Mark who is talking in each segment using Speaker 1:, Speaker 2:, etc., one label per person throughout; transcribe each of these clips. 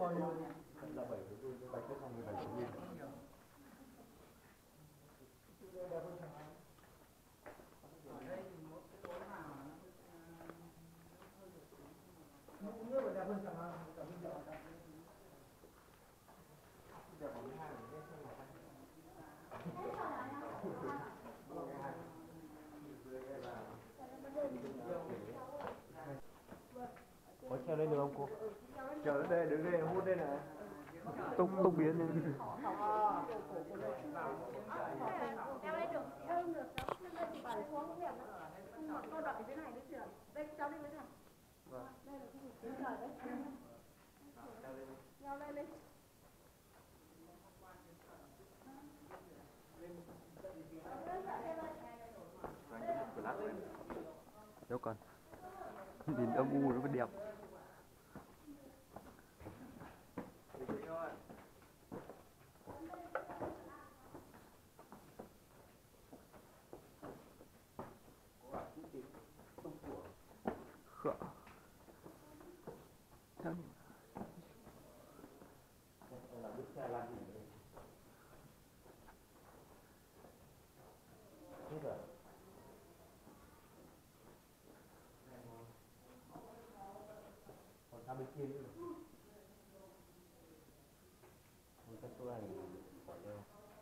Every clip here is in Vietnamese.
Speaker 1: bao nhiêu là 7 tôi bạch cái xong 17 nghìn. Có treo lên được không cô? Treo lên đây, đứng đây hút đây này.
Speaker 2: Túc biến lên.
Speaker 3: Leo lên được, không được cháu, lên thì phải xuống cũng đẹp lắm. Nhưng mà cô đợi dưới này đi chuyển. Đây cháu đi với thằng. Đây là khu vực dưới trời đấy. Leo lên đi.
Speaker 2: Đâu còn. Nhìn âm u nó mới đẹp. Khở. Theo nhỉ?
Speaker 1: Còn sang bên kia nữa. Còn cái chỗ này bỏ đâu?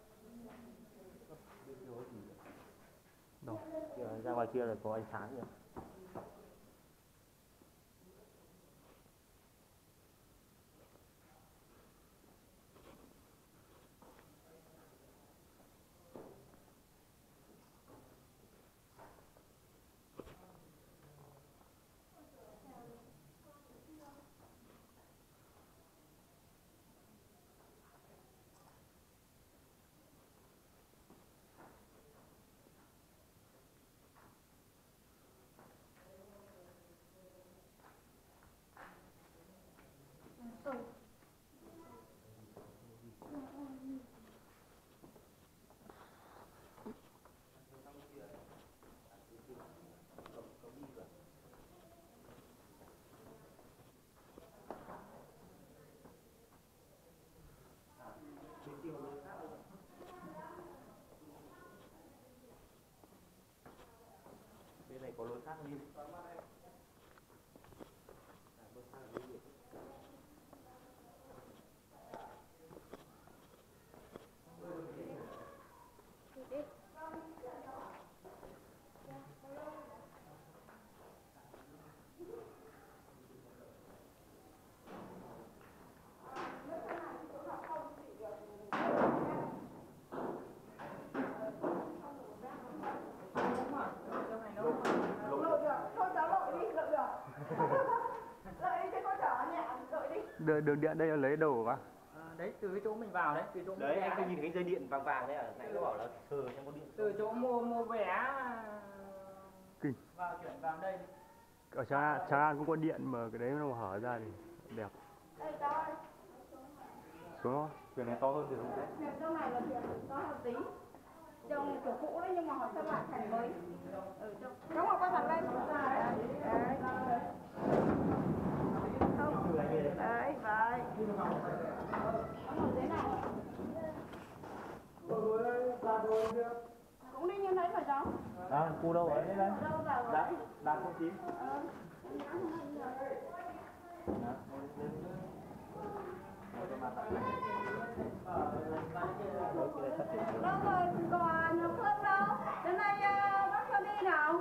Speaker 2: Đâu?
Speaker 1: Ra ngoài kia là có ánh sáng rồi. Bên này có lối khác đi.
Speaker 2: Đường điện đây là lấy đồ à?
Speaker 4: Đấy, từ cái chỗ mình vào đấy, từ chỗ
Speaker 1: Đấy anh có nhìn cái dây điện vàng vàng đấy à? Nãy nó bảo là sờ trong có điện.
Speaker 4: từ chỗ mua vé
Speaker 2: Kinh.
Speaker 4: vào chuyển vào đây.
Speaker 2: Ở Tràng An cũng có điện mà cái đấy nó hở ra thì đẹp. Xuống thôi.
Speaker 1: Thuyền này to hơn từ lúc đấy.
Speaker 3: Thuyền trong này là thuyền to hơn tí. Trong kiểu cũ đấy nhưng mà họ xây lại thành mới. Đúng rồi, quay mặt lên. Đấy. Không. Đấy, vậy. Ở dưới này. Cũng đi như thế phải cháu?
Speaker 1: À, khu đâu ở đây đây?
Speaker 3: Đâu vào
Speaker 1: Đang 09.
Speaker 3: Đâu rồi, còn Phương đâu? Đến đây bác cho đi nào.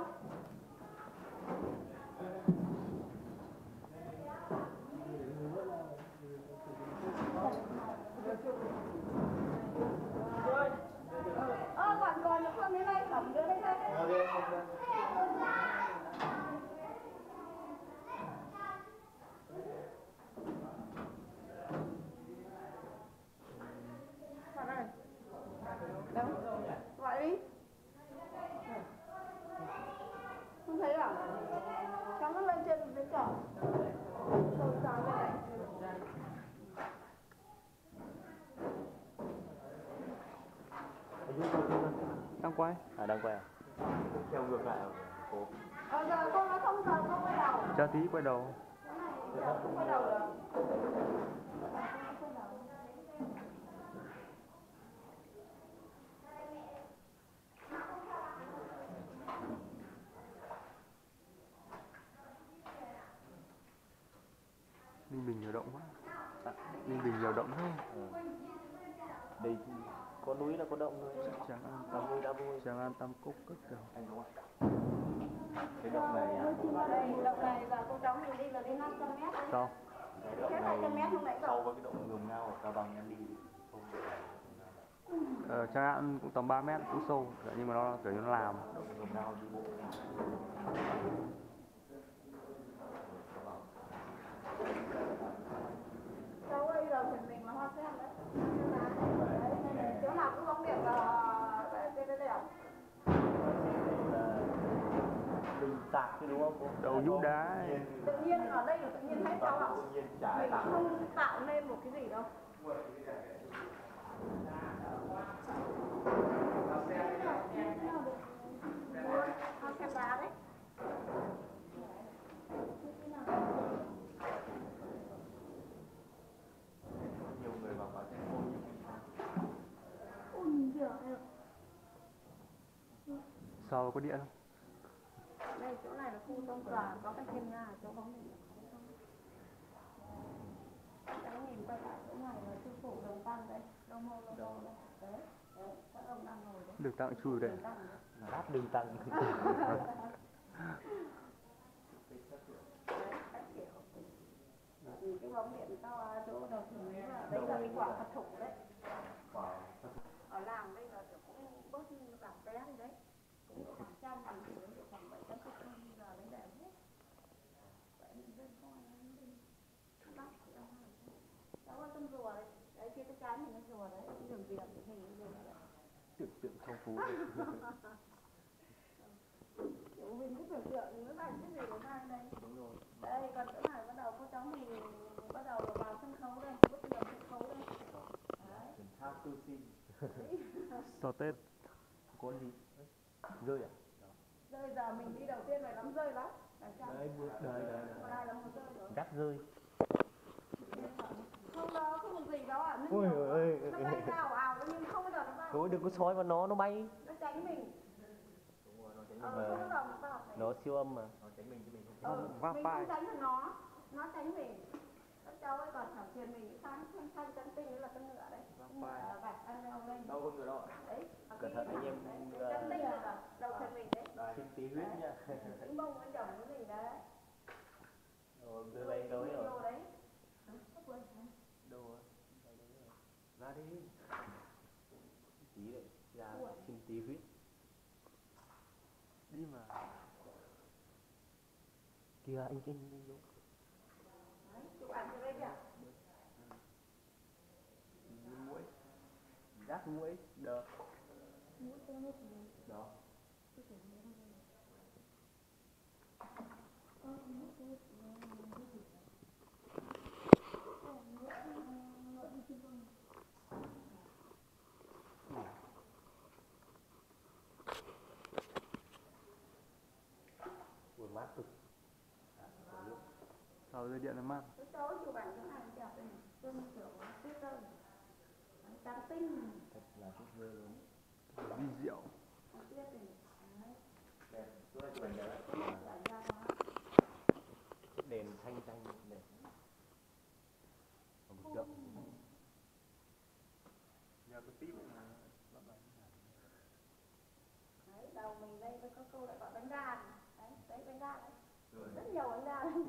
Speaker 3: Còn Phương đến đây, tổng đưa đây thôi. Bạn ơi. Đâu? Gọi đi. Không thấy à? Cháu nó lên trên cái cỏ. Tôi sao lên đây.
Speaker 2: Đang quay.
Speaker 1: À đang quay à? Theo ngược lại cô.
Speaker 3: Giờ cô nói không giờ cô quay đầu.
Speaker 2: Cho tí quay đầu.
Speaker 3: Cái này giờ không quay đầu được.
Speaker 2: Ninh Bình nhiều động quá. Ninh Bình nhiều động thế.
Speaker 1: Đây có núi là có động thôi.
Speaker 2: Tràng An,
Speaker 1: Tam vui đã vui.
Speaker 2: Tràng An Tam Cốc cất đầu.
Speaker 1: Anh đúng không? Cái động này
Speaker 3: Động này là cô cháu mình đi là đi 500 mét.
Speaker 2: Sao?
Speaker 1: cái động này sau với cái động Ngầm Ngao ở Cao Bằng em đi không được.
Speaker 2: Tràng An cũng tầm 3 mét, cũng sâu, nhưng mà nó kiểu như nó làm.
Speaker 1: Động Ngầm Ngao đi bộ.
Speaker 3: Cháu ơi, giờ chuyển mình là hoa sen đấy. Đấy, chỗ nào cũng giống điểm là đây ạ.
Speaker 1: Bình tạc chứ đúng không cô?
Speaker 2: Đầu nhũ đá ấy.
Speaker 3: Tự nhiên ở đây là tự nhiên hết cháu ạ.
Speaker 1: Tự nhiên trái
Speaker 3: Mình
Speaker 1: tạo.
Speaker 3: không tạo nên một cái gì đâu. Hoa sen đá đấy.
Speaker 1: Nhiều người vào quán xem ôi
Speaker 2: Sao có điện không?
Speaker 3: Đây chỗ này là khu công tòa, có cái thiên nga ở chỗ bóng này. Đấy, nhìn qua lại chỗ này là sư phụ Đồng Tăng đấy, Đông Mô đây. Đấy, các ông đang ngồi đấy.
Speaker 2: Được tặng chui đây.
Speaker 1: đáp đường tăng.
Speaker 3: Cái bóng điện to chỗ đầu thuyền là đây là cái quả Phật thủ đấy. Ở làng đây là cũng bớt giảm bé đi đấy. Cũng độ khoảng trăm thì đến độ khoảng 700 giờ lấy để hết. Vậy mình dân coi nó đi. Bác cháu ơi con rùa đấy. Đấy kia cái trái mình con rùa đấy, cái đường viền hình như vậy.
Speaker 1: Tưởng tượng phong phú.
Speaker 3: Kiểu mình cứ tưởng tượng nó thành cái gì của hai đây.
Speaker 1: Đúng rồi.
Speaker 3: Đây còn chỗ này bắt đầu cô cháu mình bắt đầu vào sân khấu đây, bước vào sân khấu đây. Đấy.
Speaker 1: How to sing.
Speaker 2: Sau Tết.
Speaker 1: Có gì? Rơi à?
Speaker 3: Rơi giờ mình đi đầu tiên phải lắm rơi lắm.
Speaker 1: Đấy, bước đây.
Speaker 3: Còn ai là một rơi rồi.
Speaker 1: Gắt rơi.
Speaker 3: Không đó, không có gì đâu ạ.
Speaker 1: Ôi ơi.
Speaker 3: Nó bay ra ảo nhưng không bao giờ nó bay.
Speaker 1: Thôi đừng có soi vào nó bay.
Speaker 3: Nó tránh mình.
Speaker 1: Đúng rồi, nó tránh
Speaker 3: Không bao giờ nó vào.
Speaker 1: nó siêu âm mà. Nó tránh mình chứ mình không tránh.
Speaker 3: Mình không tránh được nó tránh mình. Các cháu ấy còn thẳng thuyền mình sang chân tinh nữa là con ngựa đấy. Con ngựa vạch ăn leo lên.
Speaker 1: Đâu con ngựa đâu ạ?
Speaker 3: Đấy.
Speaker 1: Cẩn thận anh em.
Speaker 3: Chân tinh là đầu thuyền mình đấy.
Speaker 1: Xin tí huyết nha.
Speaker 3: Cái bông con chồng của mình đấy.
Speaker 1: Rồi đưa lên đâu ấy rồi.
Speaker 3: Đấy.
Speaker 1: Đâu á? Ra đi. Tí đấy. Ra xin tí huyết.
Speaker 2: Đi mà.
Speaker 1: Kìa anh vô.
Speaker 3: Chụp ảnh cho đây kìa.
Speaker 1: Mũi. Rác mũi. Được. Đó. Buồn mát cực.
Speaker 2: Sao dây điện nó mát?
Speaker 3: Cái cháu chụp ảnh chỗ này đẹp đây. Chân kiểu tuyết rơi. Trắng tinh.
Speaker 1: Thật là tuyết rơi luôn.
Speaker 2: Vi diệu.
Speaker 3: Tuyết này.
Speaker 1: Đẹp. Tôi chụp ảnh đẹp đấy. Đèn thanh xanh đẹp. Một rộng.
Speaker 2: Nhà có tí mà.
Speaker 3: Đấy, đầu mình đây có cô lại gọi bánh đa này. Đấy, bánh đa đấy. Rất nhiều bánh đa đấy.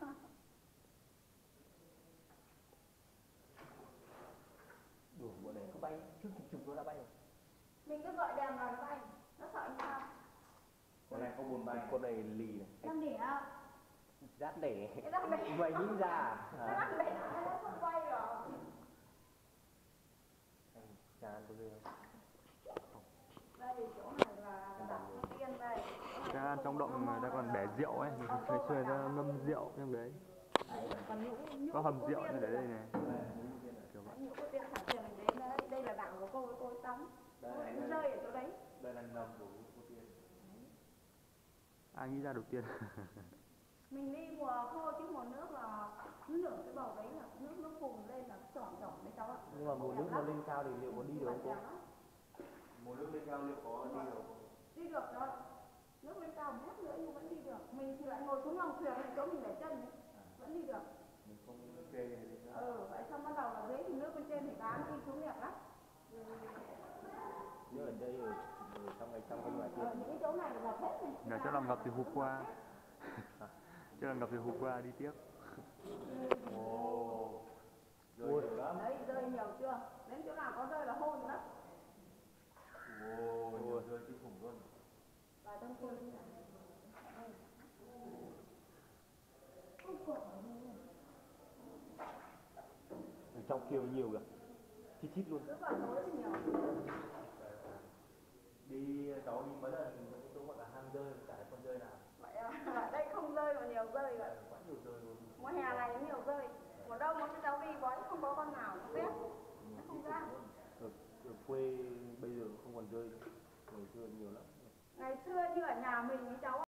Speaker 1: Đùa bộ này có bay, trước chụp nó đã bay rồi.
Speaker 3: Mình cứ gọi đèn vào nó bay, nó sợ anh sao?
Speaker 1: Con này không buồn bay. Con này lì này.
Speaker 3: Đang đẻ à?
Speaker 1: Rát đẻ.
Speaker 3: Cái đang đẻ.
Speaker 1: Mày nghĩ ra
Speaker 3: Nó đang đẻ, nó không bay rồi.
Speaker 1: Anh chán tôi ghê không?
Speaker 3: Đây, chỗ này là đảo Phú Tiên đây.
Speaker 2: Tràng An trong động mà ta còn bẻ rượu ấy, ngày xưa người ta ngâm rượu trong đấy.
Speaker 3: Còn nhũ
Speaker 2: Có hầm rượu như để đây này. Kiểu vậy.
Speaker 3: Nhũ Phú Tiên thẳng thuyền mình đến đấy. Đây là đảo của cô với cô tắm. Cô lại cứ rơi ở chỗ đấy.
Speaker 1: Đây là ngầm của Phú Tiên.
Speaker 2: Ai nghĩ ra đầu tiên?
Speaker 3: Mình đi mùa khô chứ mùa nước là nửa cái bầu đấy là nước nó phùng lên là tròn tròn đấy cháu ạ.
Speaker 1: Nhưng mà mùa nước nó lên cao thì liệu có đi được không cô?
Speaker 5: Mùa nước lên cao liệu có đi được không?
Speaker 3: Đi được đó. Nước lên cao mét nữa nhưng vẫn đi được. Mình thì lại ngồi xuống lòng thuyền thì chỗ mình để chân ấy. Vẫn đi được.
Speaker 5: Mình không kê gì nữa.
Speaker 3: Vậy xong bắt đầu là dưới thì nước bên trên thì bán đi xuống đẹp lắm.
Speaker 1: Nước ở đây ở trong cái ngoài kia.
Speaker 3: Những cái chỗ này là hết này.
Speaker 2: Là chỗ làm ngập thì hụt qua. Chỗ làm ngập thì hụt qua đi tiếp.
Speaker 5: Ồ. Rơi nhiều lắm.
Speaker 3: Đấy, rơi nhiều chưa? Đến chỗ nào có rơi là hôn đó.
Speaker 5: Ồ, nhiều rơi kinh khủng luôn.
Speaker 3: Và trong kia đi này.
Speaker 1: Ở trong kia nhiều kìa. Chít chít luôn.
Speaker 3: Cứ vào tối thì nhiều.
Speaker 5: Cháu đi mấy lần những chỗ gọi là hang rơi, chả thấy con rơi nào.
Speaker 3: Vậy ở đây không rơi mà nhiều rơi rồi.
Speaker 5: Quá nhiều rơi luôn.
Speaker 3: Mùa hè này nó nhiều rơi. Mùa đông nó cái cháu đi bói không có con nào nó biết. Nó không ra.
Speaker 1: Ở quê bây giờ không còn rơi nữa. Ngày xưa nhiều lắm.
Speaker 3: Ngày xưa như ở nhà mình với cháu